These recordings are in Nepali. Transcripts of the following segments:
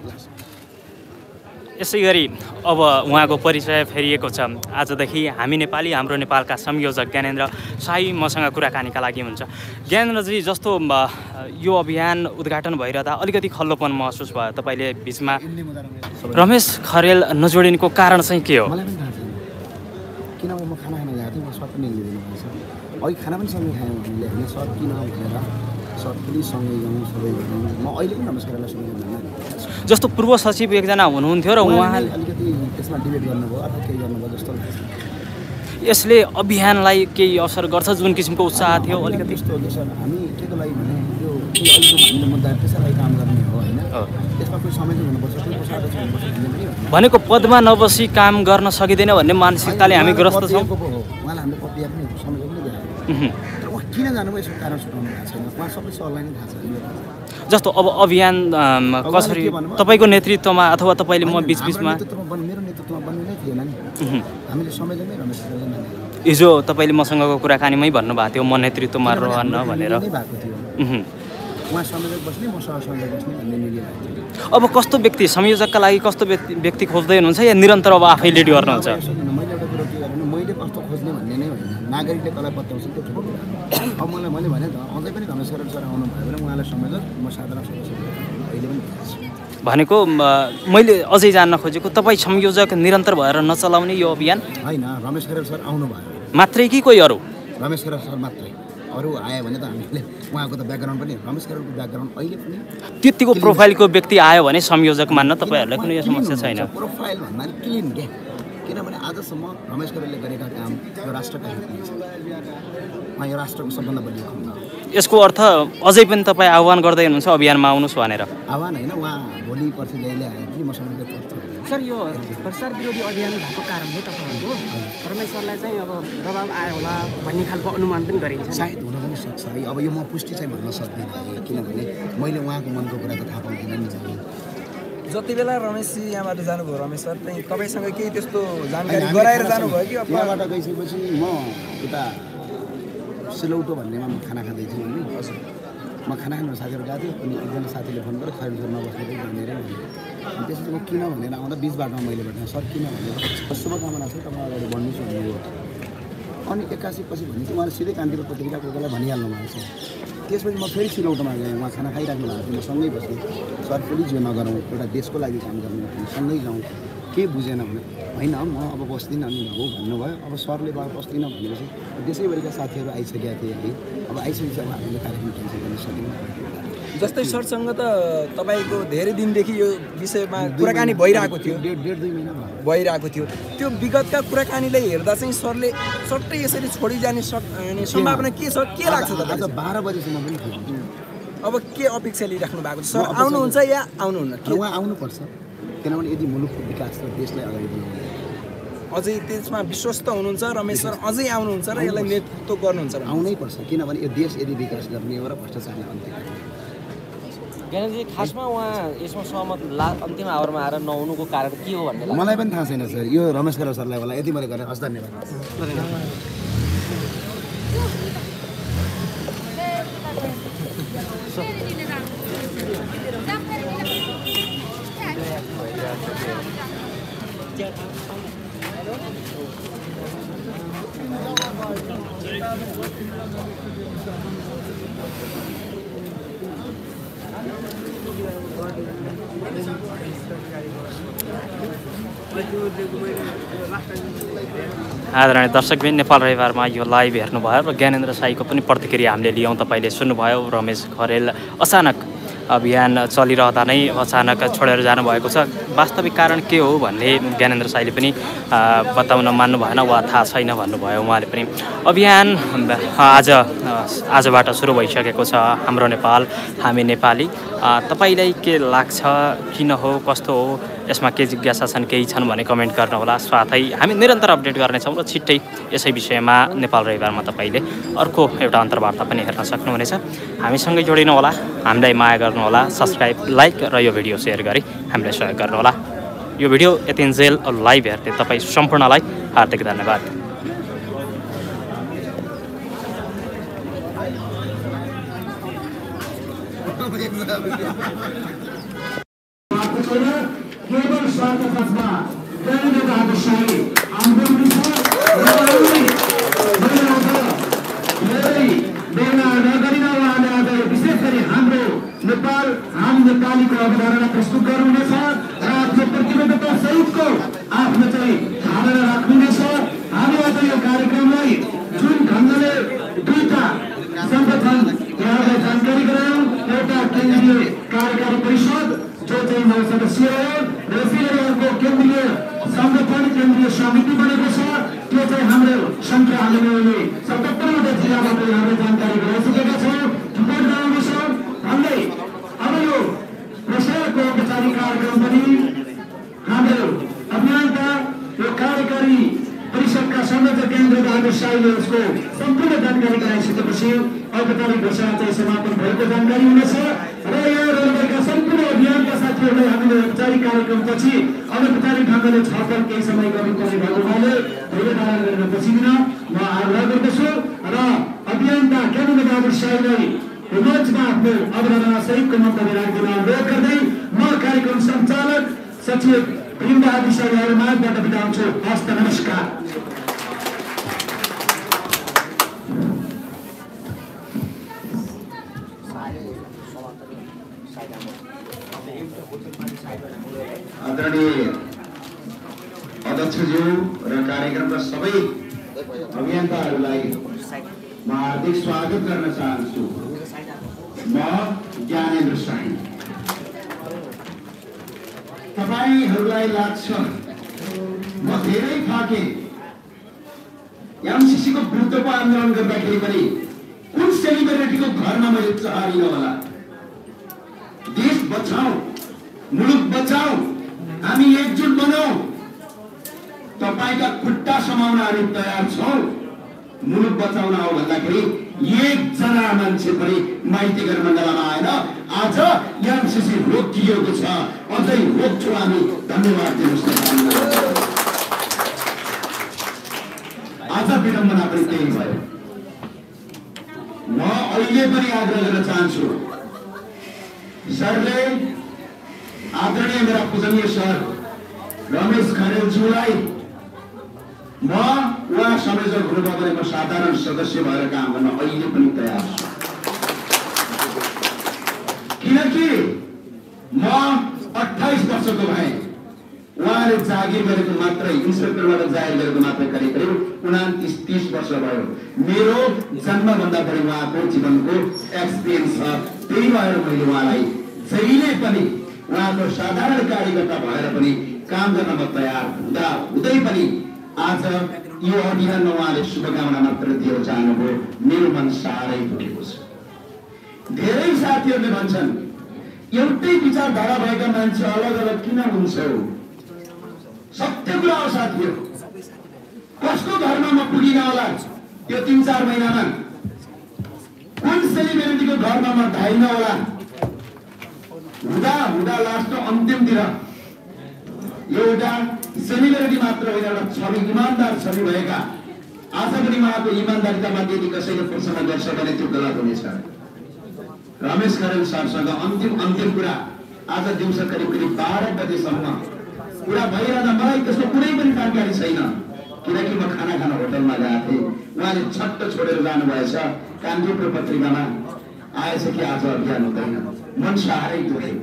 यसै गरी अब उहाँको परिचय फेरिएको छ। आजदेखि हामी नेपाली हाम्रो नेपालका संयोजक ज्ञानेन्द्र साई मसँग कुराकानीका लागि हुन्छ। ज्ञानेन्द्रजी, जस्तो यो अभियान उद्घाटन भइरहँदा अलिकति खल्लोपन महसुस भयो तपाईँले बिचमा रमेश खरेल नजोडिनुको कारण चाहिँ के हो? मलाई पनि थाहा छैन किनभने म खाना खान गएको थिएँ, म सर पनि लिइदिनु भएको छ। अघि खाना पनि सँगै खायौँ हामीले, हामी सर किन भनेर सर पनि सँगै जाउँ सबै गरौँ। म अहिले पनि रमेश खरेललाई सँगै जान्न। जस्तो पूर्व सचिव एकजना हुनुहुन्थ्यो र उहाँले अलिकति त्यसमा डिबेट गर्नुभयो अथवा केही गर्नुभयो जस्तो लाग्छ। यसले अभियानलाई केही असर गर्छ? जुन किसिमको उत्साह थियो अलिकति त्यस्तो हो कि सर, हामी के को लागि भने यो अहिलेको हामीले मुद्दा त्यसै लागि काम गर्ने हो होइन। त्यसमा कोही समय चाहिँ हुनुपर्छ, कोही पछाडि चाहिँ हुनुपर्छ भन्ने पनि भनेको पदमा नबसी काम गर्न सकिँदैन भन्ने मानसिकताले हामी ग्रस्त छौँ। उहाँलाई हामीले पपिया पनि समय पनि दिएको तर उहाँ किन जानुभयो यसको कारण छुटाउनु भएको छैन। उहाँ सबै सरलाई नै थाहा छ। जस्तो अब अभियान कसरी तपाईँको नेतृत्वमा अथवा तपाईँले म बिचबिचमा मेरो नेतृत्वमा बन्ने नै थिएन नि। हामीले समयमै रमेश खरेललाई माने। हिजो तपाईँले मसँगको कुराकानीमै भन्नुभएको थियो म नेतृत्वमा रहन्न भनेर। भएको थियो उहाँ संयोजक बस्ने म सहसंयोजक बस्ने भन्ने निर्णय थियो। अब कस्तो व्यक्ति संयोजकका लागि कस्तो व्यक्ति खोज्दै हुनुहुन्छ या निरन्तर अब आफै लिड गर्नुहुन्छ? मैले एउटा कुरो के गरेँ, मैले कस्तो खोज्ने भन्ने नै होइन, नागरिकले कसलाई पत्याउँछ त्यो ठुलो कुरा। अब मैले भने त अझै पनि रमेश खरेल सर आउनु भयो भने उहाँलाई संयोजक म साधारण सदस्य अहिले पनि भनेको मैले अझै जान्न खोजेको तपाईँ संयोजक निरन्तर भएर नचलाउने यो अभियान होइन। रमेश खरेल सर आउनु भयो मात्रै कि कोही अरू? रमेश खरेल सर मात्रै, अरू आयो भने त हामीले उहाँको त ब्याकग्राउन्ड पनि रमेश खरेलको ब्याकग्राउन्ड अहिले पनि त्यतिको प्रोफाइलको व्यक्ति आयो भने संयोजक मान्न तपाईँहरूलाई कुनै समस्या छैन? प्रोफाइल भन्दा क्लिन क्या, किनभने आजसम्म रमेश खरेलले गरेका काम यो राष्ट्रका हितमा छ। उहाँ यो राष्ट्रको सबभन्दा बलियो खण्ड हो। यसको अर्थ अझै पनि तपाईँ आह्वान गर्दै हुनुहुन्छ अभियानमा आउनुहोस् भनेर? आह्वान होइन, उहाँ भोलि पर्सि जहिले आयो कि मसँग पर्छ। सर, यो भ्रष्टाचार विरोधी अभियान भएको कारणले तपाईँहरूको रमेश सरलाई चाहिँ अब दबाब आयो होला भन्ने खालको अनुमान पनि गरिन्छ। सायद हुन पनि सक्छ है। अब यो म पुष्टि चाहिँ भन्न सक्दिनँ किनभने मैले उहाँको मनको कुरा त थाहा पाउँदिनँ नि। जति बेला रमेशजी यहाँबाट जानुभयो, रमेश सर चाहिँ तपाईँसँग केही त्यस्तो जानकारी गराएर जानुभयो कि? यहाँबाट गइसकेपछि म उता सिलौटो भन्नेमा म खाना खाँदै थिएँ नि। हजुर, म खाना खानु साथीहरू गएको थिएँ अनि एकजना साथीले फोन गरेर खरेल सर नबस्नु चाहिँ भनेर भन्यो। अनि त्यसपछि म किन भनेर आउँदा बिच बाटोमा मैले भेटेँ सर किन भनेर शुभकामना छ तपाईँ अगाडि बढ्नुहोस् भन्नुभयो। अनि 81 पछि भने चाहिँ उहाँले सिधै कान्तिपुर पत्रिका कोही बेला भनिहाल्नु भएको छ। त्यसपछि म फेरि सिलौटोमा गएँ, उहाँ खाना खाइराख्नु भएको थियो, म सँगै बसेँ। सर प्लिज यो नगरौँ, एउटा देशको लागि काम गर्नु सँगै जाउँ। के बुझेन भने होइन म अब बस्दिनँ अनि हो भन्नुभयो। अब सरले बस्दिनँ भनेपछि देशैभरिका साथीहरू आइसकेका थिए है। अब आइसकेपछि अब हामीले कार्यक्रम क्यान्सल गर्न सकेनौँ। जस्तै सरसँग त तपाईँको धेरै दिनदेखि यो विषयमा कुराकानी भइरहेको थियो, डेढ 2 महिना भइरहेको थियो। त्यो विगतका कुराकानीलाई हेर्दा चाहिँ सरले सट्टै यसरी छोडिजाने सम्भावना के छ? के लाग्छ आज 12 बजीसम्म पनि थियो। अब के अपेक्षा लिइराख्नु भएको छ? सर आउनुहुन्छ या आउनुहुन्न? उहाँ आउनुपर्छ, किनभने यदि मुलुकको विकास र देशलाई अगाडि बढाउनु अझै त्यसमा विश्वस्त हुनुहुन्छ रमेश सर? अझै आउनुहुन्छ र यसलाई नेतृत्व गर्नुहुन्छ? आउनै पर्छ, किनभने यो देश यदि विकास गर्ने हो र भ्रष्टाचारलाई अन्त्य गर्ने। ज्ञानेन्द्रजी, खासमा उहाँ यसमा सहमत अन्तिम आवरमा आएर नहुनुको कारण के हो भन्ने लाग्छ? मलाई पनि थाहा छैन सर, यो रमेश खरेल सरलाई होला यति मैले गरेँ। हस्, धन्यवाद। आदरणीय दर्शकबिन, नेपाल रविवारमा यो लाइभ हेर्नुभयो र ज्ञानेन्द्र साईको पनि प्रतिक्रिया हामीले लियौँ। तपाईँले सुन्नुभयो रमेश खरेल अचानक अभियान चलिरहँदा नै अचानक छोडेर जानुभएको छ। वास्तविक कारण के हो भन्ने ज्ञानेन्द्र साईले पनि बताउन मान्नु भएन वा थाहा छैन भन्नुभयो उहाँले पनि। अभियान आजबाट सुरु भइसकेको छ हाम्रो नेपाल हामी नेपाली। तपाईँलाई के लाग्छ? किन हो, कस्तो हो, यसमा के जिज्ञासा छन्, केही छन् भने कमेन्ट गर्नुहोला। साथै हामी निरन्तर अपडेट गर्नेछौँ र छिट्टै यसै विषयमा नेपाल रविवारमा तपाईँले अर्को एउटा अन्तर्वार्ता पनि हेर्न सक्नुहुनेछ। हामीसँगै जोडिनुहोला, हामीलाई माया गर्नुहोला, सब्सक्राइब, लाइक र यो भिडियो सेयर गरी हामीलाई सहयोग गर्नुहोला। यो भिडियो यतिन्जेल लाइभ हेर्दै तपाईँ सम्पूर्णलाई हार्दिक धन्यवाद। भएको छैन केवल स्वार्थ पक्षमा ज्ञानेन्द्रबहादुर शाही आन्दोलन छ र धेरै बेला नगरिन उहाँले आज विशेष गरी हाम्रो नेपाल हामी नेपालीको अवधारणा प्रस्तुत गर्नुहुनेछ र आफ्नो प्रतिबद्धता सहितको आफ्नो चाहिँ धारणा राख्नुहुनेछ। हामी आज यो कार्यक्रमलाई जुन ढङ्गले दुईटा संगठन यहाँलाई जानकारी गरायौँ, एउटा केन्द्रीय कार्यकारी परिषद जो चाहिँ 9 सदस्यीय हो र यसैले अर्को केन्द्रीय संगठन केन्द्रीय समिति बनेको छ, त्यो चाहिँ हाम्रो संख्या हामीले 77वटा जिल्लाबाट यहाँलाई जानकारी गराइसकेका छौँ, रिपोर्ट गराउनेछौँ भन्दै अब यो प्रसारको औपचारिक कार्यक्रम पनि हाम्रो अभियानका यो कार्यकारी परिषदका संयोजक ज्ञानेन्द्रबहादुर शाहीले उसको सम्पूर्ण जानकारी गराइसकेपछि औपचारिक घोषणा चाहिँ समापन भएको जानकारी हुनेछ र यहाँ रहनुभएका सम्पूर्ण अभियानका साथीहरूलाई हामीले औपचारिक कार्यक्रमपछि अनौपचारिक ढङ्गले छलफल केही समय गर्नुपर्ने भएको हुनाले धेरै कारण गरेर बसिदिन म आग्रह गर्दछु र अभियानका ज्ञानेन्द्रबहादुर शाहीलाई मञ्चमा आफ्नो अवधारणा सहितको मन्तव्य राख्दिन अनुरोध गर्दै म कार्यक्रम सञ्चालक सचिव भीमबहादुर शाहीहरू माझबाट बिदा हुन्छु। हस्त नमस्कार। आदरणीय अध्यक्षज्यू र कार्यक्रमका सबै अभियन्ताहरूलाई म हार्दिक स्वागत गर्न चाहन्छु। म ज्ञानेन्द्र शाही। तपाईहरूलाई लाग्छ म धेरै थाके, एमसीसीको विरुद्धको आन्दोलन गर्दाखेरि पनि कुन सेलिब्रिटीको घरमा मैले चहारिन होला। देश बचाऊ, मुलुक बचाऊ, हामी एकजुट बनाऊ। तपाईका खुट्टा समाउन हामी तयार छौँ। मुलुक बचाउन हो भन्दाखेरि एकजना मान्छे पनि माइती घर मण्डलमा आएन। आज एमसीसी रोकिएको छ, अझै रोक्छौँ हामी। धन्यवाद दिनुहोस्। आज विडम्बना पनि त्यही भयो। म अहिले पनि आग्रह गर्न चाहन्छु सरले, आदरणीय मेरा पूजनीय सर रमेश खरेलज्यूलाई, म उहाँ संयोजक हुनुभयो भने म साधारण सदस्य भएर काम गर्न अहिले पनि तयार छु। किनकि म 28 वर्षको भएँ, उहाँले जागिर गरेको मात्रै, इन्सपेक्टरबाट जागिर गरेको मात्रै करिब 29-30 वर्ष भयो। मेरो जन्मभन्दा बढी उहाँको जीवनको एक्सपिरियन्स छ। त्यही भएर मैले उहाँलाई जहिले पनि उहाँको साधारण कार्यकर्ता भएर पनि काम गर्न म तयार हुँदै पनि आज यो अभियानमा उहाँले शुभकामना मात्र दिएर जानुभयो। मेरो मन साह्रै दुखेको छ। धेरै साथीहरूले भन्छन् एउटै विचारधारा भएका मान्छे अलग अलग किन हुन्छ? सत्य कुरा हो साथीहरू। कसको घरमा म पुगिन होला त्यो 3-4 महिनामा? कुन सेलिब्रिटीको घरमा म धाइन होला? हुँदा हुँदा लास्टको अन्तिमतिर एउटा सेलिब्रिटी मात्र होइन, एउटा छवि, इमान्दार छवि भएका, आज पनि उहाँको इमान्दारितामाथि यदि कसैले प्रश्न गर्छ भने त्यो गलत हुनेछ। रमेश खरेल सरसँग अन्तिम कुरा आज दिउँसो करिब 12 बजेसम्म कुरा भइरहँदा मलाई त्यसको कुनै पनि जानकारी छैन, किनकि म खाना खान होटलमा गएको थिएँ। उहाँले छट्ट छोडेर जानुभएछ। कान्तिपुर पत्रिकामा आएछ कि आज अभियान हुँदैन। मन साह्रै दुख्यो।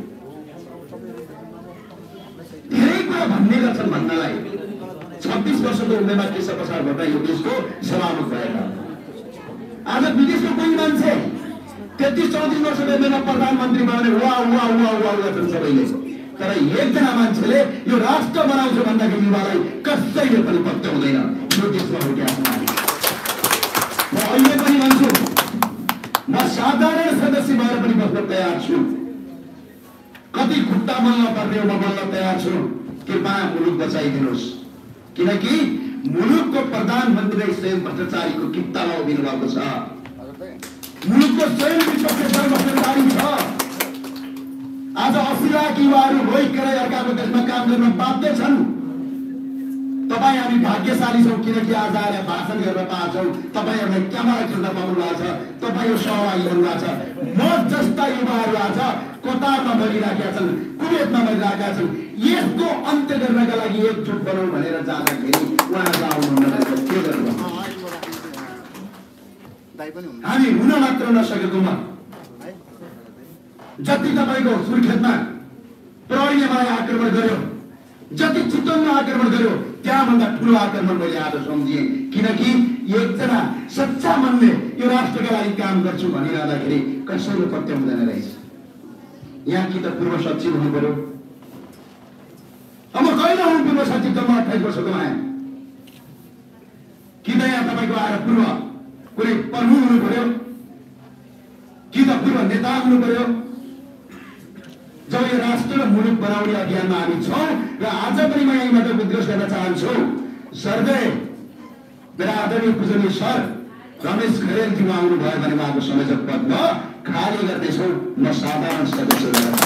धेरै कुरा भन्ने गर्छन् भन्नलाई। 26 वर्षको उमेरमा केशव प्रसाद भट्टराई यो देशको सभामुख भएका, आज विदेशको कोही मान्छे 33-34 वर्षको उमेरमा प्रधानमन्त्री भयो भने वा वा वा वा गर्छन् सबैले। तर एकजना मान्छेले यो राष्ट्र बनाउँछ भन्दाखेरि युवालाई कसैले पनि पत्याउँदैन। यो देशमा हुर्किएको मान्छे म अहिले पनि भन्छु, म साधारण सदस्य भएर पनि बस्न तयार छु। कति खुट्टा मल्न पर्ने हो म मल्न तयार छु। कृपया मुलुक बचाइदिनुहोस्। किनकि मुलुकको प्रधानमन्त्री स्वयं भ्रष्टाचारीको कित्तामा उभिनु भएको छ। मुलुकको स्वयं विपक्षी भ्रष्टाचारी छ। आज 80 लाख युवाहरू रोइक कराई अर्काको देशमा काम गर्न बाध्य छन्। तपाईँ हामी भाग्यशाली छौँ, किनकि आज आएर भाषण गर्न पाउँछौँ। तपाईँहरूलाई क्यामेरा खेल्न पाउनु भएको छ, तपाईँ सहभागी हुनुभएको छ। म जस्ता युवाहरू आज कतारमा मरिरहेका छन्, कुवेतमा मरिरहेका छन्। यसको अन्त्य गर्नका लागि एकजुट बनाऊ भनेर जाँदाखेरि उहाँहरू आउनुहुन्न। के गर्नु? हामी हुन मात्र नसकेकोमा जति तपाईँको सुर्खेतमा प्रहरीले मलाई आक्रमण गर्यो, जति चितवनमा आक्रमण गर्यो, त्यहाँभन्दा ठुलो आक्रमण मैले आज सम्झिएँ। किनकि एकजना सच्चा मनले यो राष्ट्रका लागि काम गर्छु भनिरहँदाखेरि कसैले पत्याउँदैन रहेछ। यहाँ कि त पूर्व सचिव हुनु पर्यो। अब कहिले हुनु पूर्व सचिव? त म 28 वर्षको आएँ। कि त यहाँ तपाईँको आएर पूर्व कुनै प्रमुख हुनु पर्यो, कि त पूर्व नेता हुनु पर्यो। जब यो राष्ट्र र मुलुक बनाउने अभियानमा हामी छौँ र आज पनि म यहीँबाट उद्घोष गर्न चाहन्छु, सर्दै मेरा आदरणीय पूजनीय सर रमेश खरेलजी आउनुभयो भने उहाँको संयोजक पदमा खाली गर्दैछौँ। म साधारण सदस्य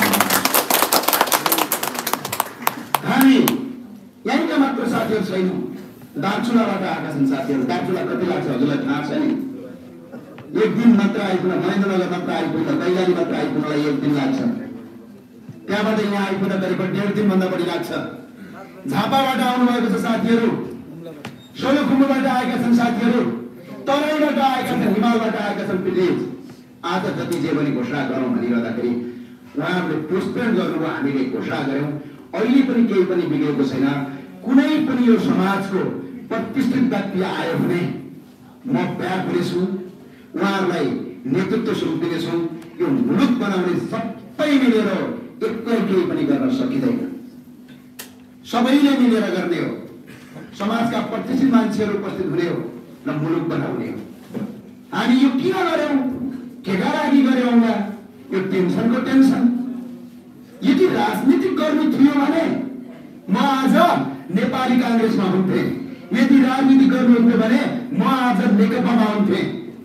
हामी यहीँका मात्र साथीहरू छैनौँ, दार्चुलाबाट आएका छन् साथीहरू। दार्चुला कति लाग्छ हजुरलाई थाहा छ नि? एक दिन मात्र आइपुग्न, महेन्द्रनगर मात्र आइपुग्न, कैलाली मात्र आइपुग्नलाई एक दिन लाग्छ। त्यहाँबाट यहाँ आइपुग्दा करिब 1.5 दिनभन्दा बढी लाग्छ। झापाबाट आउनुभएको छ साथीहरू, सोलुखुम्बुबाट आएका छन् साथीहरू, तराईबाट आएका छन्, हिमालबाट आएका छन्। प्लिज आज जति जे पनि घोषणा गरौँ भनिरहँदाखेरि उहाँहरूले पोस्टपोन गर्नुभयो, हामीले घोषणा गऱ्यौँ। अहिले पनि केही पनि बिग्रेको छैन। कुनै पनि यो समाजको प्रतिष्ठित व्यक्ति आयो भने म व्याकुल छु, उहाँहरूलाई नेतृत्व सुम्पिनेछु। यो मुलुक बनाउने सबै मिलेर एक्लै केही पनि गर्न सकिँदैन, सबैले मिलेर गर्ने हो। समाजका प्रतिष्ठित मान्छेहरू उपस्थित हुने हो र मुलुक बनाउने हो। हामी यो किन गर्यौँ? केका लागि गर्यौँ? यो टेन्सनको टेन्सन। यदि राजनीतिक गर्नु थियो भने म आज नेपाली काङ्ग्रेसमा हुन्थेँ। यदि राजनीति गर्नुहुन्थ्यो भने म आज नेकपामा हुन्थेँ।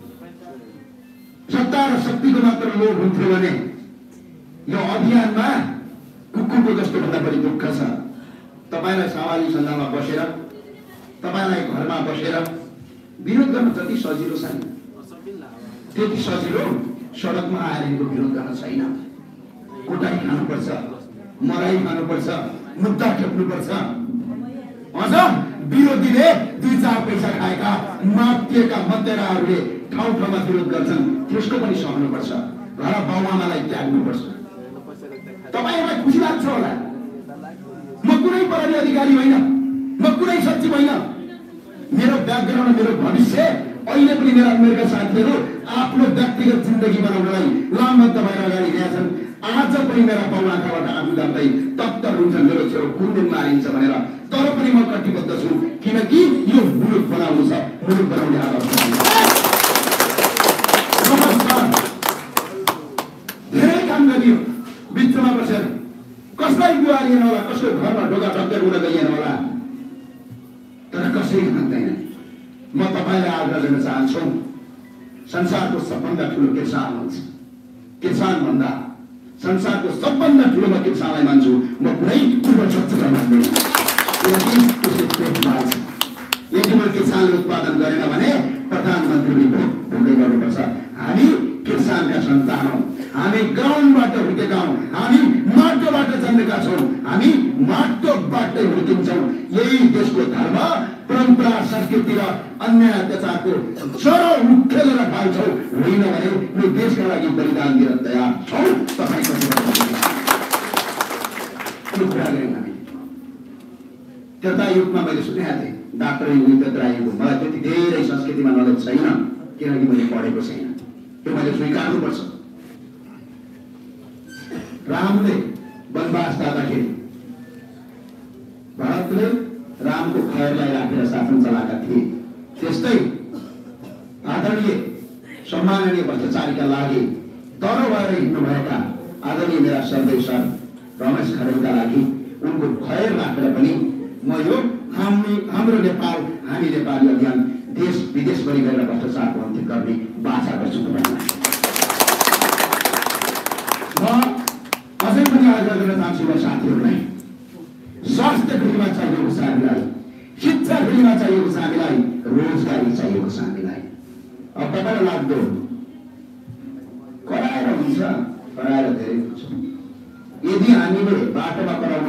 सत्ता र शक्तिको मात्र लोभ हुन्थ्यो भने यो अभियानमा कुकुरको जस्तो भन्दा बढी दुःख छ। तपाईँलाई सवाली सन्धानमा बसेर, तपाईँलाई घरमा बसेर विरोध गर्न जति सजिलो छ नि त्यति सजिलो सडकमा आएर विरोध गर्न छैन। कुटाइ खानुपर्छ, मराइ खानुपर्छ, मुद्दा खेप्नुपर्छ। अझ विरोधीले 2-4 पैसा खाएका मातिएका मतदाताहरूले ठाउँ ठाउँमा विरोध गर्छन्, त्यसको पनि सहनुपर्छ। घर बाउआमालाई त्याग्नुपर्छ। तपाईँहरूलाई खुसी लाग्छ होला, म कुनै प्रहरी अधिकारी होइन, म कुनै सचिव होइन। मेरो ब्याकग्राउन्ड, मेरो भविष्य अहिले पनि मेरा साथीहरू आफ्नो व्यक्तिगत जिन्दगी बनाउनलाई लामबद्ध भएर अगाडि गएका छन्। आज पनि मेरा बाउआमाबाट आफू गर्दै तप्त हुन्छन् मेरो छोरो कुन दिन मारिन्छ भनेर। तर पनि म कटिबद्ध छु, किनकि यो मुलुक बनाउनु छ, मुलुक बनाउने आवश्यक धेरै काम गरियो। बिचमा बसेर कसलाई गुहारिएन होला, कसको घरमा ढोका ढक्कर उड गइएन होला, तर कसैले भन्दैन। म तपाईँलाई आग्रह गर्न चाहन्छु, संसारको सबभन्दा ठुलो किसान हुन्छ। किसान भन्दा संसारको सबभन्दा ठुलो म किसानलाई मान्छु। म कुनै पूर्व शत्रुलाई मान्दैन। यदि म किसानले उत्पादन गरेन भने प्रधानमन्त्रीले भोग्दै गर्नुपर्छ। हामी किसानका सन्तान हौँ, हामी ग्राउन्डबाट हुर्केका हौँ, हामी माटोबाट जन्मेका छौँ, हामी माटोबाटै हुर्किन्छौँ। यही देशको धर्म, परम्परा, संस्कृति र अन्य अत्याचारको जरो उखेलेर फाल्छौँ। होइन भने यो देशका लागि बलिदान दिन तयार छौँ। तपाईँको कुरा गऱ्यौँ हामी। त्यता युगमा मैले सुनेको थिएँ डाक्टर युगको। मलाई त्यति धेरै संस्कृतिमा नलेज छैन, किनकि मैले पढेको छैन। त्यो मैले स्वीकार्नुपर्छ। रामले वनवास जाँदाखेरि भरतले रामको खयरलाई राखेर शासन चलाएका थिए। त्यस्तै आदरणीय सम्माननीय भ्रष्टाचारीका लागि तर भएर हिँड्नुभएका आदरणीय मेरा सर्दै सर रमेश खरेलका लागि उनको खयर राखेर पनि म यो हाम्रो नेपाल हामी नेपाली अभियान देश विदेशभरि गएर भ्रष्टाचारको अन्त्य गर्ने बाचा गर्छु। म अझै पनि आग्रह गर्न चाहन्छु साथीहरूलाई, स्वास्थ्य फ्रीमा चाहिएको छ हामीलाई, शिक्षा फ्रीमा चाहिएको छ हामीलाई, रोजगारी चाहिएको छ हामीलाई। अब तपाईँलाई लाग्दो कराएर हुन्छ, कराएर धेरै हुन्छ।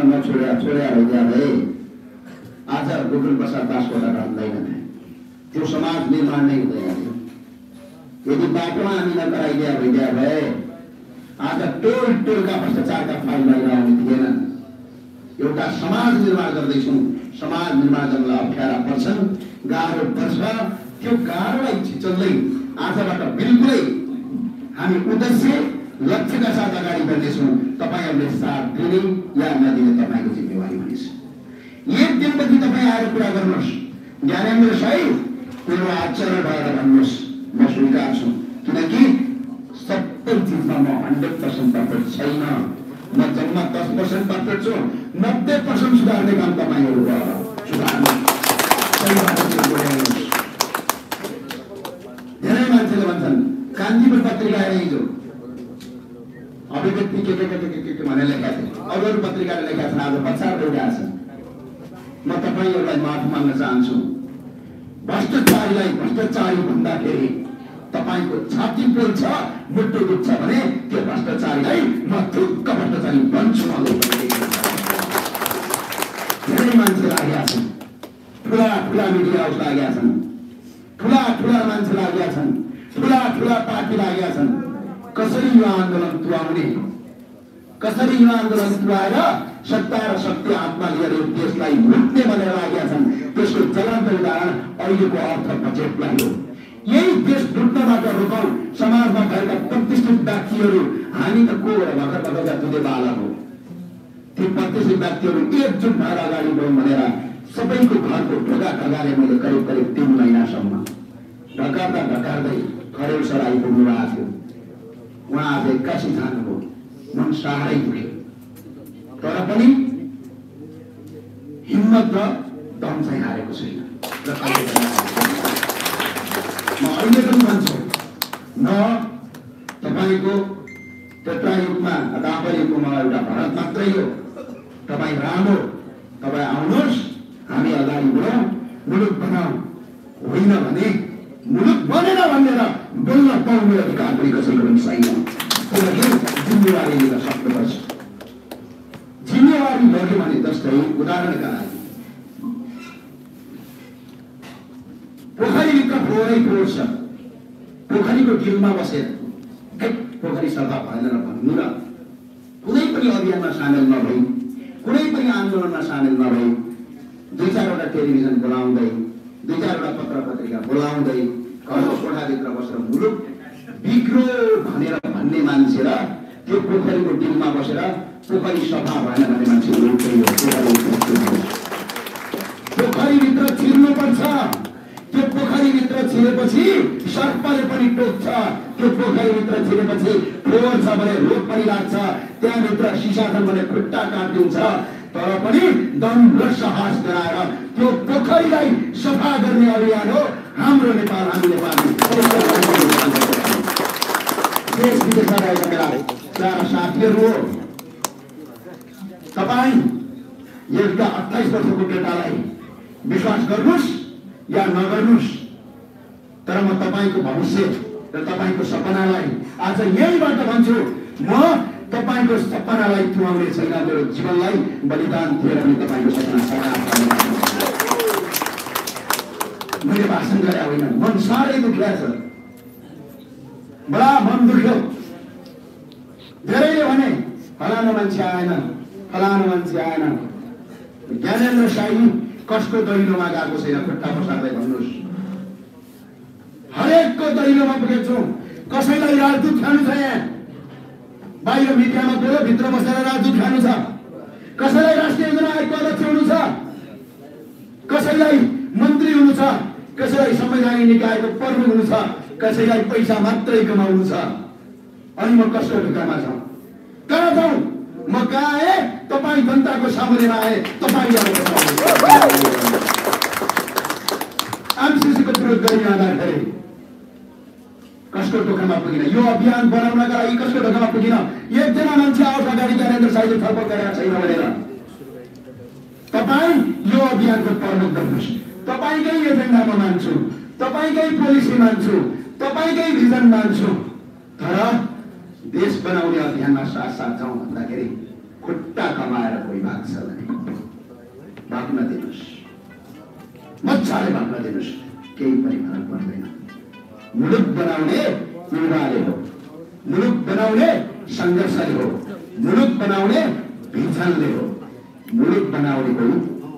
नछोड्या भइदिया भए आज गोकुल प्रसाद दासकोटा रहँदैन त्यो समाज निर्माण नै हुँदैन थियो। यदि बाटोमा हामी नगराइदिया भइदिया भए आज टोलका भ्रष्टाचारका फाइल बाहिर आउने थिएन। एउटा समाज निर्माण गर्दैछौँ, समाज निर्माण गर्नलाई अप्ठ्यारा पर्छन्, गाह्रो पर्छ। त्यो गाह्रोलाई छिचल्दै आजबाट बिल्कुलै हामी उद्देश्य लक्ष्यका साथ अगाडि बढ्नेछौँ। तपाईँहरूले साथ दिने या नदिने तपाईँको जिम्मेवारी हुनेछ। एक दिनपछि तपाईँ आएर कुरा गर्नुहोस्, ज्ञानेन्द्र साई मेरो आचरण भएर भन्नुहोस्, म स्वीकार्छु। किनकि सबै चिजमा म 100% पर्फेक्ट छैन। म जम्मा 10% पर्फेक्ट छु, 90% सुधार्ने काम तपाईँहरू गरेर सुधार्नु। धेरै मान्छेले भन्छन् कान्तिपुर पत्रिका हेरे हिजो अभिव्यक्ति के भनेर लेखेका थिए, अरू पत्रिकाले लेखेका छन्, आज बच्चाहरू भइरहेका छन्। म तपाईँहरूलाई माफी माग्न चाहन्छु। भ्रष्टाचारीलाई भ्रष्टाचारी भन्दाखेरि तपाईँको छाती पोल्छ, मुटु दुख्छ भने त्यो भ्रष्टाचारीलाई म थुक्क भ्रष्टाचारी बन्छु। धेरै मान्छे लागेका छन्, ठुला मिडिया हाउस लागेका छन्, ठुला मान्छे लागेका छन्, ठुला पार्टी लागेका छन्। कसरी यो आन्दोलन तुल्याउने, कसरी यो आन्दोलन तुल्याएर सत्ता र शक्ति हातमा लिएर देशलाई लुट्ने भनेर लागेका छन्। त्यसको ज्वलन्त उदाहरण अहिलेको अर्थ बजेटलाई हो। यही देश लुट्नबाट रोकौँ। समाजमा भएका प्रतिष्ठित व्यक्तिहरू, हामी त को भर्खर जुदे बालक हो, ती प्रतिष्ठित व्यक्तिहरू एकजुट भएर अगाडि बढौँ भनेर सबैको घरको ढोका ढगाले मैले करिब 3 महिनासम्म ढकार्दै खरेल सर आइपुग्नु भएको थियो। उहाँ आज 81 जानुभयो। मन साह्रै दुख्यो, तर पनि हिम्मत र दम चाहिँ हारेको छैन। म अहिले पनि भन्छु, न तपाईँको त्रेतायुगमा द्वापर युगमा एउटा भारत मात्रै हो। तपाईँ राम्रो, तपाईँ आउनुहोस्, हामी अगाडि बढौँ, मुलुक बनाऊ। होइन भने मुलुक बनेन भनेर बोल्न पाउने अधिकार पनि कसैको पनि छैन। जिम्मेवारी लिन सक्नुपर्छ। जिम्मेवारी लग्यो भने जस्तै उदाहरणका लागि पोखरीभित्र फोहोरै छ, पोखरीको गिलमा बसेर पोखरी सफा भएन भन्नु र कुनै पनि अभियानमा सामेल नभई, कुनै पनि आन्दोलनमा सामेल नभई, 2-4वटा टेलिभिजन बोलाउँदै, 2-4वटा पत्र पत्रिका बोलाउँदै घरको कोठाभित्र बसेर मुलुक बिग्रो भनेर भन्ने मान्छे र त्यो पोखरीको डिलमा बसेर पोखरी सफा भएन भन्ने मान्छे पोखरीभित्र छिर्नुपर्छ। त्यो पोखरीभित्र छिरेपछि सर्पले पनि टोक्छ, त्यो पोखरीभित्र छिरेपछि फोहोर छ भने रोग पनि लाग्छ, त्यहाँभित्र सिसा छन् भने खुट्टा काटिदिन्छ। तर पनि दम र साहस गराएर त्यो पोखरीलाई सफा गर्ने अभियान हो हाम्रो नेपाल। हामी नेपाली देश विदेशमा रहेका मेरा सारा साथीहरू हो। तपाईँ एउटा 28 वर्षको केटालाई विश्वास गर्नुहोस् या नगर्नुहोस्, तर म तपाईँको भविष्य र तपाईँको सपनालाई आज यहीबाट भन्छु, म तपाईँको सपनालाई तुल्याउने छैन। मेरो जीवनलाई बलिदान दिएर पनि तपाईँको सपना साकार मैले भाषण गरे होइन। मन साह्रै दुख्या छ, बडा मन दुख्यो। धेरैले भने फलाना मान्छे आएन, फलाना मान्छे आएन। ज्ञानेन्द्र साई कसको दैलोमा गएको छैन, खुट्टा पसार्दै भन्नुहोस्। हरेकको दैलोमा पुगेको छु। कसैलाई राजदूत खानु छ, यहाँ बाहिर मिडियामा बोल्यो, भित्र बसेर राजदूत खानु छ। कसैलाई राष्ट्रिय योजना आयोगको अध्यक्ष हुनु छ, कसैलाई मन्त्री हुनु छ, कसैलाई संवैधानिक निकायको प्रमुख हुनु छ, कसैलाई पैसा मात्रै कमाउनु छ। अनि म कसको ढुकामा छु? कहाँ जाउँ? म कहाँ आएँ? तपाईँ जनताको सामुन्नेमा आएँ। तपाईँ एमसीसीको विरोध गरिरहँदाखेरि कसको ढोकामा पुगिन? यो अभियान बनाउनका लागि कसको ढोकामा पुगिन? एकजना मान्छे आओस् अगाडि ज्ञानेन्द्र साईले छलफल गरेका छैन भनेर। तपाईँ यो अभियानको प्रमुख गर्नुहोस्। तपाईँकै एजेन्डामा मान्छु, तपाईँकै पोलिसी मान्छु, तपाईँकै भिजन मान्छु। तर देश बनाउने अभियानमा साथ साथ जाउँ भन्दाखेरि खुट्टा कमाएर कोही भाग्छ भने भाग्न दिनुहोस्, मजाले भाग्न दिनुहोस्, केही पनि फरक पर्दैन। मुलुक बनाउने युवाले हो, मुलुक बनाउने सङ्घर्षले हो, मुलुक बनाउने भिजनले हो, मुलुक बनाउने कोही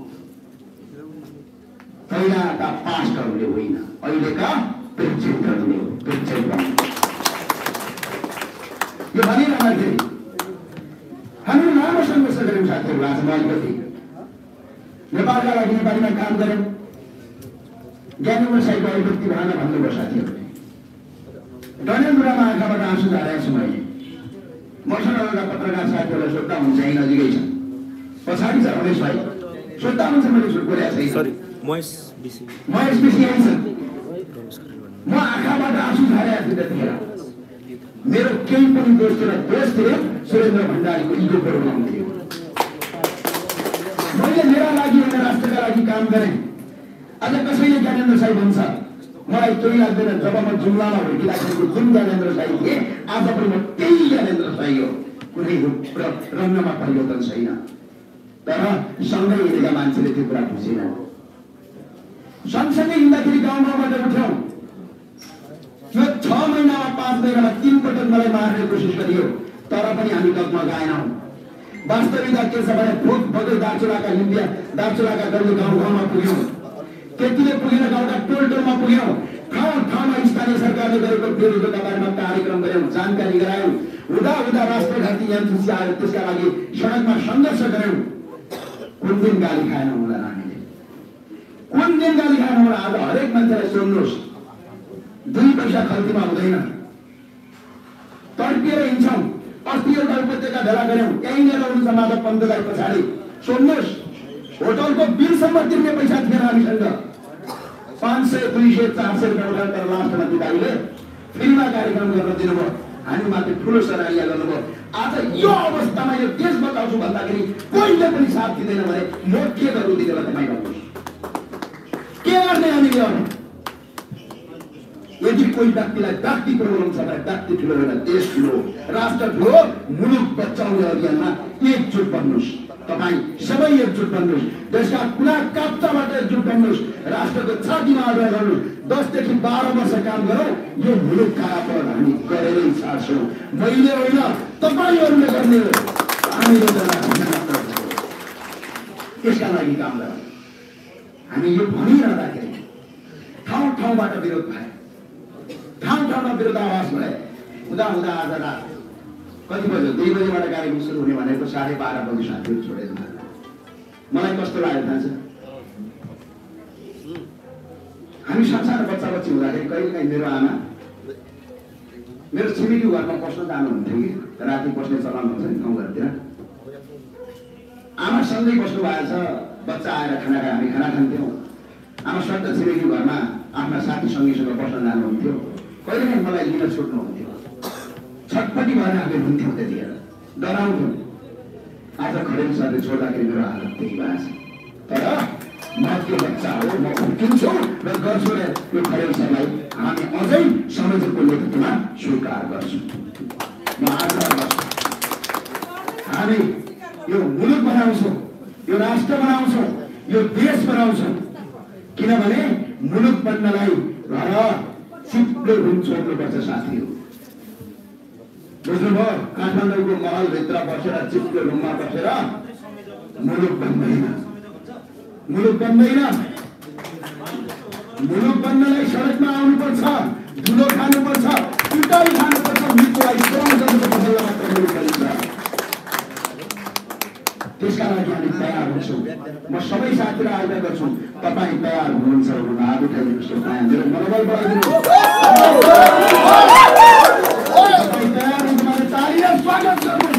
पहिलाका पास्टरले होइन, अहिलेका प्रेसिडेन्टहरूले हो। यो भनिरहँदाखेरि हामीले लामो सङ्घर्ष गऱ्यौँ साथीहरू। आज म अलिकति नेपालका लागि नेपालीमा काम गऱ्यौँ। ज्ञानेन्द्र साईको अभिव्यक्ति भएन भन्नुभयो साथीहरूले। डडेलधुरामा आँखाबाट आँसु झारेको छु मैले। मसँग एउटा पत्रकार साथीहरूलाई सोद्धा हुन्छ, यहीँ नजिकै छ, पछाडि छ रमेश भाइ, सोद्धा हुन्छ, मैले झुट बोलेको छैन। महेश बिसी यहीँ छ। म आँखाबाट आँसु झारेको थिएँ त्यतिखेर। मेरो केही पनि दोष थिएन, दोष थियो सुरेन्द्र भण्डारीको इगो प्रोग्राम थियो। मैले मेरा लागि एउटा राष्ट्रका लागि काम गरेँ। आज कसैले ज्ञानेन्द्र साई भन्छ, मलाई केही लाग्दैन। जब म जुम्लामा हुर्किँदाखेरिको जुन ज्ञानेन्द्र साई थिएँ, आज पनि म त्यही ज्ञानेन्द्र साई हो। कुनै रङ्गमा परिवर्तन छैन। तर सँगै हिँडेका मान्छेले त्यो कुरा बुझेन। सँगसँगै हिँड्दाखेरि गाउँ गाउँबाट उठ्यौँ। यो 6 महिनामा 5 महिनामा 3 पटक मलाई मार्ने कोसिस गरियो, तर पनि हामी डगमगाएनौँ। वास्तविकता के छ भने भोट बगै दार्चुलाका हिँड्या, दार्चुलाका गल्ली गाउँ गाउँमा पुग्यौँ। त्यतिले पुगेर गाउँका टोल टोलमा पुग्यौँ। ठाउँ ठाउँमा स्थानीय सरकारले गरेको विरोधका बारेमा कार्यक्रम गऱ्यौँ, जानकारी गरायौँ। हुँदा हुँदा राष्ट्रघाती एमसिसी आयो, त्यसका लागि सडकमा सङ्घर्ष गऱ्यौँ। कुन दिन गाली खाएन होला हामीले, कुन दिन गाली खाएन होला। आज हरेक मान्छेलाई सोध्नुहोस्, 2 पैसा खल्तीमा हुँदैन। तड्पिएर हिँड्छौँ। अस्ति एउटा उपत्यका भेला गऱ्यौँ, यहीँनिर हुनुहुन्छ माधव पन्तलाई पछाडि, सोध्नुहोस्, होटलको बिलसम्म तिर्ने पैसा थिएन हामीसँग। 500, 200, 400 रुपियाँ उठाएर तर लास्टमा दिदीले फ्रीमा कार्यक्रम गर्न दिनुभयो। हामी माथि ठुलो सराहिया गर्नुभयो। आज यो अवस्थामा यो देश बचाउँछु भन्दाखेरि कोहीले पनि साथ दिँदैन भने म के गर्नु दिदीलाई तपाईँ भन्नुहोस्, के गर्ने हामीले अब? यदि कोही व्यक्तिलाई व्यक्ति प्रब्लम छ भने व्यक्ति ठुलो होइन, देश ठुलो, राष्ट्र ठुलो। मुलुक बचाउने अभियानमा एकजुट बन्नुहोस्। तपाईँ सबै एकजुट बन्नुहोस्। देशका कुना काप्चाबाट एकजुट बन्नुहोस्। राष्ट्रको छातीमा आग्रह गर्नुहोस्। 10 देखि 12 वर्ष काम गरौँ। यो मुलुक कारापन हामी गरेरै छाड्छौँ। मैले होइन, तपाईँहरूले गर्ने हो। हामीले यसका लागि काम गरौँ। हामी यो भनिरहँदाखेरि ठाउँ ठाउँबाट विरोध भयो, ठाउँ ठाउँमा विरोधाभास भए। हुँदा हुँदा आज रात कति बज्यो? 2 बजेबाट कार्यक्रम सुरु हुने भनेको 12:30 बजी साथीहरू छोडेर मलाई कस्तो लाग्यो थाहा छ? हामी सानो बच्चा बच्ची हुँदाखेरि कहिलेकाहीँ मेरो आमा मेरो छिमेकी घरमा बस्न जानुहुन्थ्यो कि राति बस्ने चलन हुन्छ नि गाउँघरतिर। आमा सँगै बस्नु भएको छ, बच्चा आएर खाना खाए, हामी खाना खान्थ्यौँ। आमा सट्ट छिमेकी घरमा आफ्ना साथी सङ्गीसँग बस्न जानुहुन्थ्यो। कहिलेकाहीँ मलाई लिन छुट्नुहुन्थ्यो। छटपट्टि भएर हामी हुन्थ्यौँ त्यतिखेर, डराउँथ्यौँ। आज खडेल सरले छोड्दाखेरि मेरो हालत त्यही भएको छ। तर म त्यो बच्चा हो, म उठ्किन्छु र गर्छु र यो खडेल सरलाई हामी अझै संयोजकको नेतृत्वमा स्वीकार गर्छौँ। म आग्रह गर्छु, हामी यो मुलुक बनाउँछौँ, यो राष्ट्र बनाउँछौँ, यो देश बनाउँछौँ। किनभने मुलुक बन्नलाई घर चिप्लो रुम छोड्नुपर्छ साथीहरू। बुझ्नुभयो? काठमाडौँको महलभित्र बसेर चिप्लो रुममा बसेर मुलुक बन्दैन। मुलुक बन्दैन। मुलुक बन्नलाई सडकमा आउनुपर्छ, धुलो खानुपर्छ, पिटाइ खानुपर्छ, मृत्युलाई सहन गर्नुपर्छ, मात्र मुलुक बनिन्छ। त्यसका लागि हामी तयार हुन्छौँ। म सबै साथीलाई आग्रह गर्छु, तपाईँ तयार हुनुहुन्छ भने हात उठाइदिनुहोस्। मेरो मनोबल बढाइदिनुहोस्। तपाईँ तयार हुनुहुन्छ भने तालीले स्वागत गर्नुहोस्।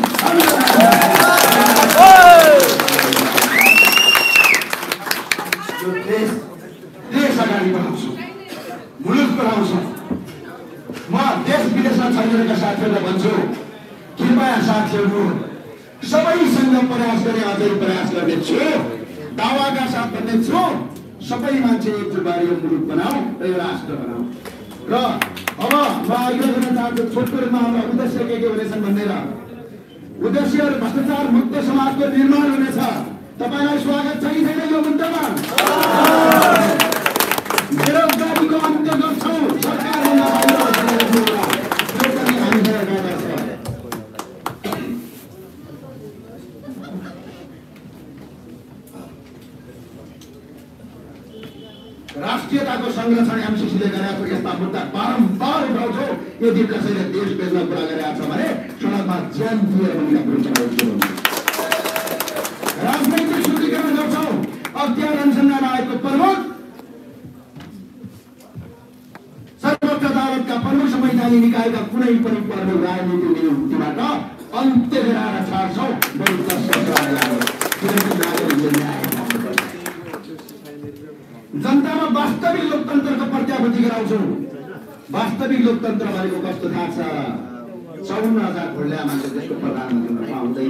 यो देश अगाडि बढाउँछौँ, मुलुक बढाउँछौँ। म देश विदेशमा छरिएका साथीहरूलाई भन्छु, कृपया साथीहरू सबैसँग प्रयास गरे, अझै प्रयास गर्नेछु, दावाका साथ भन्नेछु। सबै मान्छे एकजुट भएर यो मुलुक बनाऊ र यो राष्ट्र बनाऊ। र अब म आग्रह गर्न चाहन्छु, छोटो रूपमा हाम्रो उद्देश्य के भनेछन् भनेर उद्देश्य भ्रष्टाचार मुक्त समाजको निर्माण हुनेछ। तपाईलाई स्वागत छ कि छैन यो मुद्दामा? बेरोजगारीको अन्त्य गर्छौँ सरकारभन्दा बाहिर राष्ट्रियताको संरक्षण एमसीसीले गरेको यस्ता मुद्दा बारम्बार उठाउँछौँ। यदि कसैले देश बेच्न कुरा गरेका छ भने सडकमा ज्यान दिएर पनि राजनैतिक शुद्धिकरण गर्छौँ। अख्तियार अनुसन्धान आयोगको प्रमुख सर्वोच्च अदालतका प्रमुख संवैधानिक निकायका कुनै पनि प्रमुख राजनीतिक नियुक्तिबाट अन्त्य गराएर छाड्छौँ। जनतामा वास्तविक लोकतन्त्रको प्रत्याभूति गराउँछौँ। वास्तविक लोकतन्त्र भनेको कस्तो थाहा छ? 54,000 भोट ल्याए मान्छे देशको प्रधानमन्त्री पाउँदैन।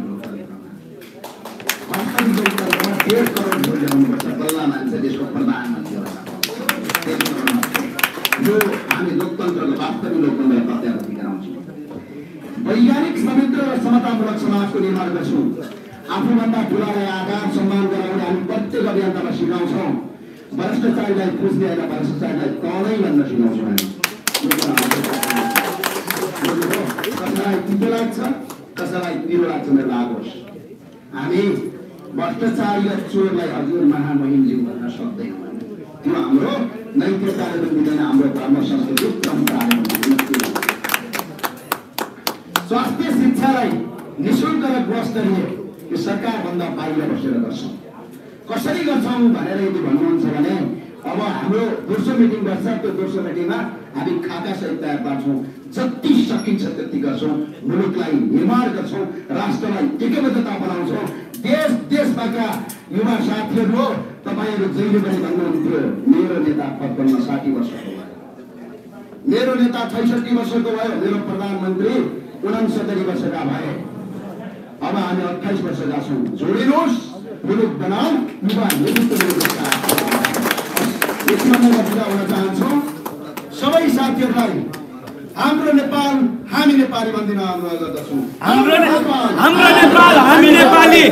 वास्तविक लोकतन्त्रमा 1.5 करोड भोट ल्याउनुपर्छ बल्ल मान्छे देशको प्रधानमन्त्री होला। यो हामी लोकतन्त्रको वास्तविक लोकतन्त्रको प्रत्याभूति गराउँछौँ। वैज्ञानिक संयन्त्र र समतामूलक समाजको निर्माण गर्छौँ। आफूभन्दा ठुलालाई आदर सम्मान गराउने हामी प्रत्येक अभियन्तामा सिकाउँछौँ। भ्रष्टाचारीलाई पुज्ने होइन, भ्रष्टाचारीलाई तलै भन्न सिकाउँछौँ हामी। कसैलाई तितो लाग्छ, कसैलाई पिरो लाग्छ मेरो लागोस्। हामी भ्रष्टाचारी र चोरलाई हजुर महामहिमज्यू भन्न सक्दैनौँ। त्यो हाम्रो नैतिकताले पनि दिँदैन, हाम्रो धर्म संस्कृति परम्पराले पनि दिँदैन। स्वास्थ्य शिक्षालाई निःशुल्क र गुणस्तरीय यो सरकारभन्दा बाहिर बसेर गर्छौँ। कसरी गर्छौँ भनेर यदि भन्नुहुन्छ भने अब हाम्रो दोस्रो मिटिङ गर्छ। त्यो दोस्रो मिटिङमा हामी खाका सहित तयार पार्छौँ। जति सकिन्छ त्यति गर्छौँ। मुलुकलाई निर्माण गर्छौँ, राष्ट्रलाई एकबद्धता बनाउँछौँ। देशका युवा साथीहरू हो, तपाईँहरू जहिले पनि भन्नुहुन्थ्यो मेरो नेता 55-60 वर्षको भयो, मेरो नेता 66 वर्षको भयो, मेरो प्रधानमन्त्री 69 वर्षका भए। अब हामी 28 वर्षका छौँ। जोडिनुहोस्, मुलुक बनाऊ, युवा नेतृत्व पुरा हुन चाहन्छौँ। सबै साथीहरूलाई हाम्रो नेपाल हामी नेपाली भन्दिन अनुरोध गर्दछौँ। हाम्रो नेपाल हामी नेपाली।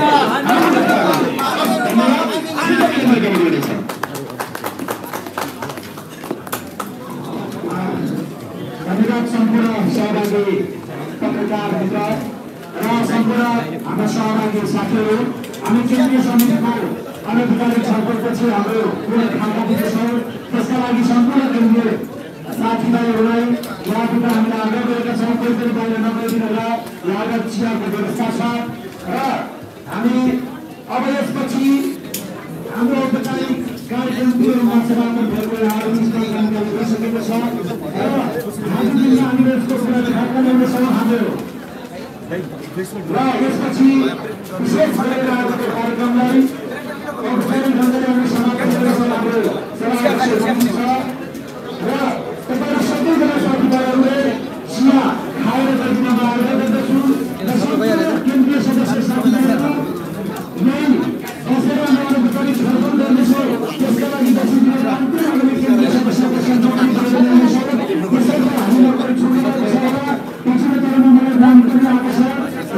धन्यवाद सम्पूर्ण सहभागी पत्रकार मित्र र सम्पूर्ण हाम्रा सहभागी साथीहरू। हामी केन्द्रीय समितिको अनौपचारिक छलफलपछि हाम्रो पुरा खाना दिँदैछौँ। त्यसका लागि सम्पूर्ण केन्द्रीय साथीभाइहरूलाई यहाँबाट हामीले आग्रह गरेका छौँ कोही पनि बाहिर नगइदिनु होला। लागत चियाको व्यवस्था छ र हामी अब यसपछि हाम्रो औपचारिक कार्यक्रमको मान्छेबाट भएको जानकारी गरिसकेको छ र हामीले हामीले यसको कुरा ध्यान ल्याउनेछौँ हाम्रो र यसपछि विशेष गरेर आजको कार्यक्रमलाई औपचारिक ढङ्गले हामी समाप्त गर्नेछौँ। हाम्रो सभाध्यक्ष र तपाईँ सबैजना साथीभाइहरूले चिया खाएर गइदिनमा आग्रह गर्दछु र केन्द्रीय सदस्य साथीभाइहरू यही बसेर हामी अनौपचारिक छलफल गर्नेछौँ। त्यसका लागि बसिदिएर अन्तिम हामीले केन्द्रीय सदस्यको सञ्चालन गर्नेछौँ। त्यसैले हामीलाई पनि छुटिरहेको छ र पछिल्लो तहमा मलाई नाम गरिरहेको छ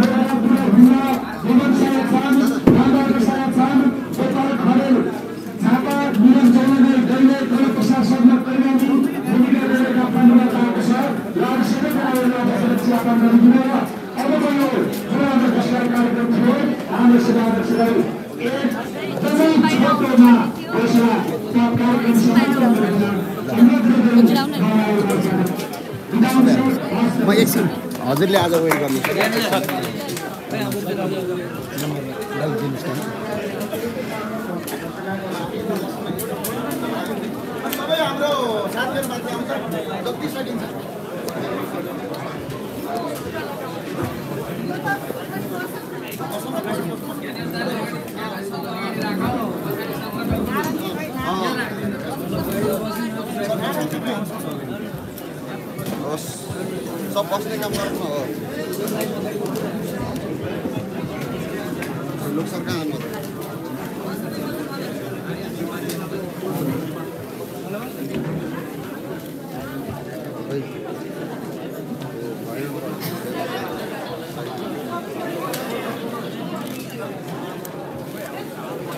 म एकछिन हजुरले आज वेट गर्नु सबै हाम्रो साथीहरू माथि आउँछ जति सकिन्छ। सब बस्ने काम गर्नु हो। लोक सरकार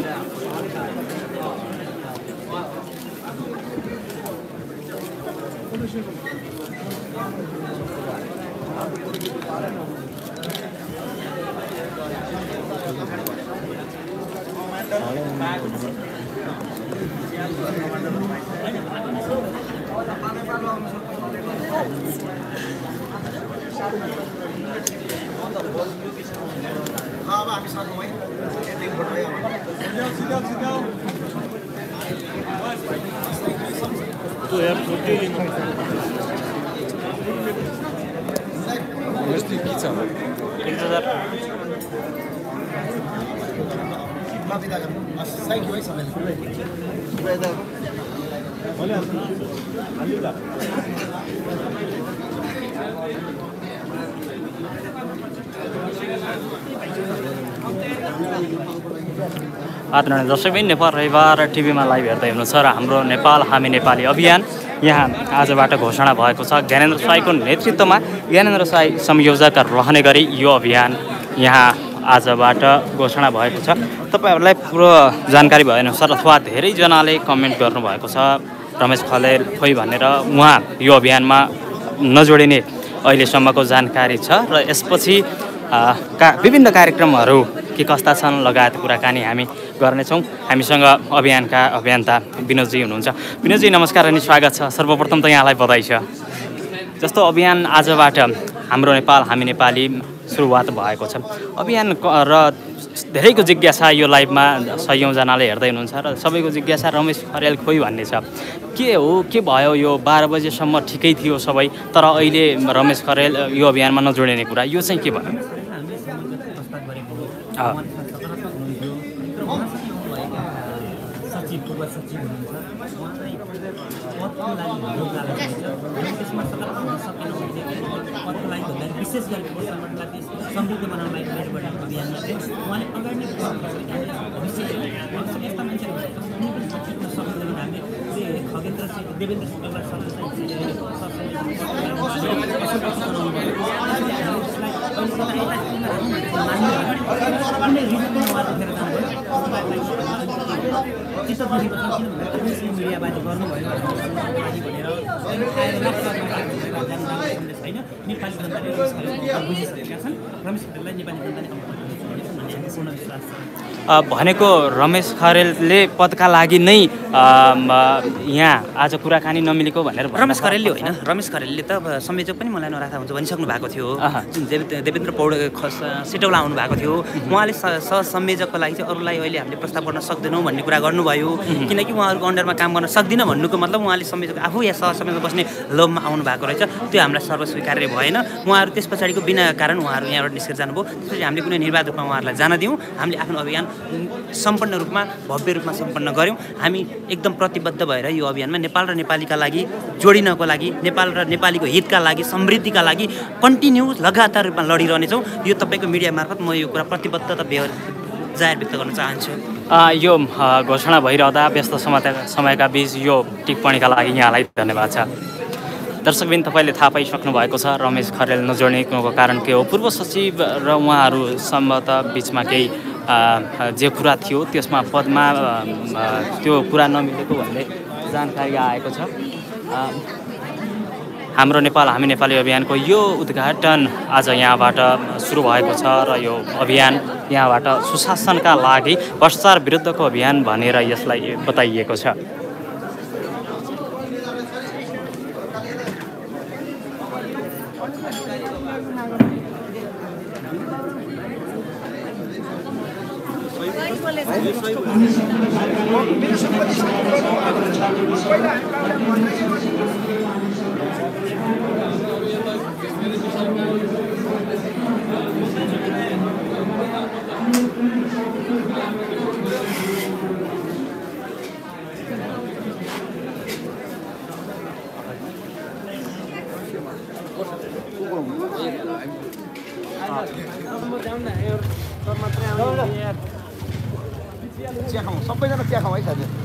आदरणीय दर्शकबिन नेपाल रविवार टिभीमा लाइभ हेर्दै हुनुहुन्छ र हाम्रो नेपाल हामी नेपाली अभियान यहाँ आजबाट घोषणा भएको छ। ज्ञानेन्द्र साईको नेतृत्वमा ज्ञानेन्द्र साई संयोजक रहने गरी यो अभियान यहाँ आजबाट घोषणा भएको छ। तपाईँहरूलाई पुरो जानकारी भएअनुसार अथवा धेरैजनाले कमेन्ट गर्नुभएको छ रमेश खरेल खोइ भनेर, उहाँ यो अभियानमा नजोडिने अहिलेसम्मको जानकारी छ र यसपछि विभिन्न कार्यक्रमहरू के कस्ता छन् लगायत कुराकानी हामी गर्नेछौँ। हामीसँग अभियानका अभियन्ता विनोदजी हुनुहुन्छ। विनोदजी नमस्कार अनि स्वागत छ। सर्वप्रथम त यहाँलाई बधाई छ। जस्तो अभियान आजबाट हाम्रो नेपाल हामी नेपाली सुरुवात भएको छ। अभियान र धेरैको जिज्ञासा यो लाइभमा सयौँजनाले हेर्दै हुनुहुन्छ र सबैको जिज्ञासा रमेश खरेल खोइ भन्ने छ। के हो, के भयो? यो 12 बजेसम्म ठिकै थियो सबै, तर अहिले रमेश खरेल यो अभियानमा नजोडिने कुरा, यो चाहिँ के भयो? विशेष गरी सङ्गठनलाई समृद्ध बनाउनलाई अभियानमा चाहिँ उहाँले अगाडि नै भविष्य यस्ता मान्छेहरू सक्दैन। हामीले खगेन्द्र सिंह देवेन्द्र सिंहलाई मिडियाबाजी गर्नुभयो होइन। नेपाली जनताले बुझिसकेका छन्। रमेश खरेललाई नेपाली जनताले पूर्ण विश्वास छ। भनेको रमेश खरेलले पदका लागि नै यहाँ आज कुराकानी नमिलेको भनेर रमेश खरेलले होइन, रमेश खरेलले त संयोजक पनि मलाई नराख्दा हुन्छ भनिसक्नु भएको थियो। जुन देवेन्द्र पौड सिटौला आउनु भएको थियो, उहाँले सहसंयोजकको लागि चाहिँ अरूलाई अहिले हामीले प्रस्ताव गर्न सक्दैनौँ भन्ने कुरा गर्नुभयो। किनकि उहाँहरूको अन्डरमा काम गर्न सक्दिनँ भन्नुको मतलब उहाँले संयोजक आफू या सहसंयोजक बस्ने लोभमा आउनु भएको रहेछ। त्यो हामीलाई सर्वस्वीकार्य भएन। उहाँहरू त्यस पछाडिको बिना कारण उहाँहरू यहाँबाट निस्केर जानुभयो। त्यसपछि हामीले कुनै निर्वाध रूपमा उहाँहरूलाई जान दियौँ। हामीले आफ्नो अभियान सम्पन्न रूपमा भव्य रूपमा सम्पन्न गऱ्यौँ। हामी एकदम प्रतिबद्ध भएर यो अभियानमा नेपाल र नेपालीका लागि जोडिनको लागि, नेपाल र नेपालीको हितका लागि, समृद्धिका लागि कन्टिन्यू लगातार रूपमा लडिरहनेछौँ। यो तपाईँको मिडिया मार्फत म यो कुरा प्रतिबद्धता जाहेर व्यक्त गर्न चाहन्छु। यो घोषणा भइरहँदा व्यस्त समयका बीच यो टिप्पणीका लागि यहाँलाई धन्यवाद छ। दर्शकबिन तपाईँले थाहा पाइसक्नु भएको छ रमेश खरेल नजोड्नेको कारण के हो। पूर्व सचिव र उहाँहरू सम्भवतः बिचमा केही जे कुरा थियो त्यसमा पदमा त्यो कुरा नमिलेको भन्ने जानकारी आएको छ। हाम्रो नेपाल हामी नेपाली अभियानको यो उद्घाटन आज यहाँबाट सुरु भएको छ र यो अभियान यहाँबाट सुशासनका लागि भ्रष्टाचार विरुद्धको अभियान भनेर यसलाई बताइएको छ। चिया खाउँ, सबैजना चिया खाउँ है साथी।